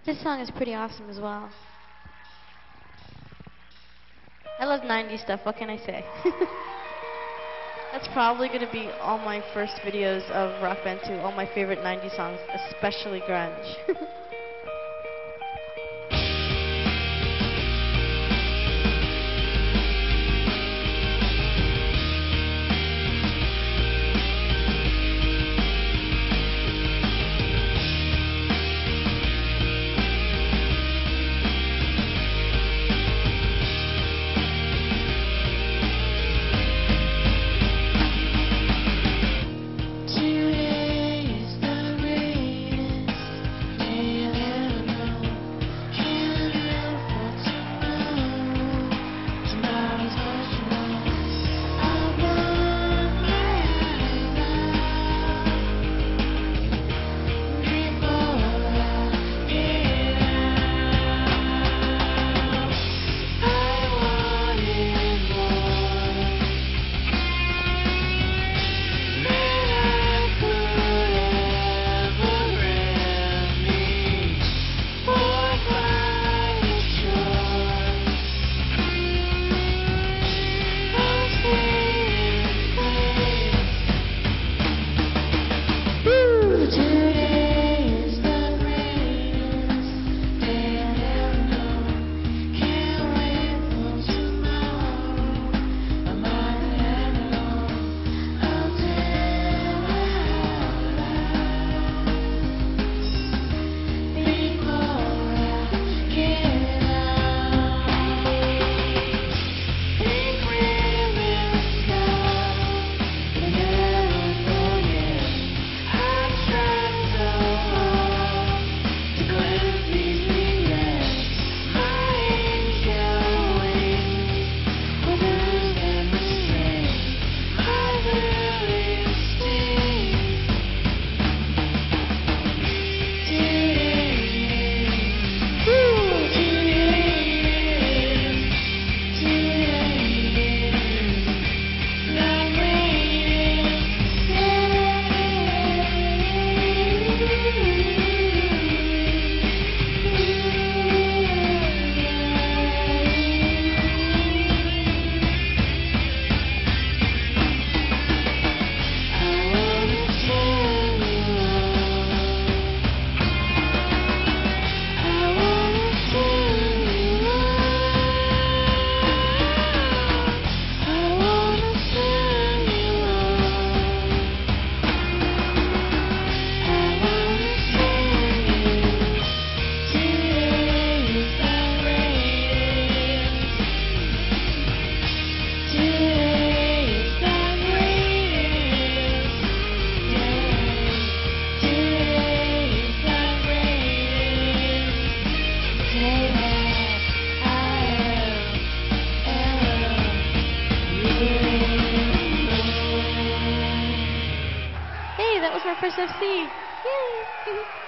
This song is pretty awesome as well. I love 90s stuff, what can I say? That's probably going to be all my first videos of Rock Band 2, all my favorite 90s songs, especially grunge. That was my first FC. Yay!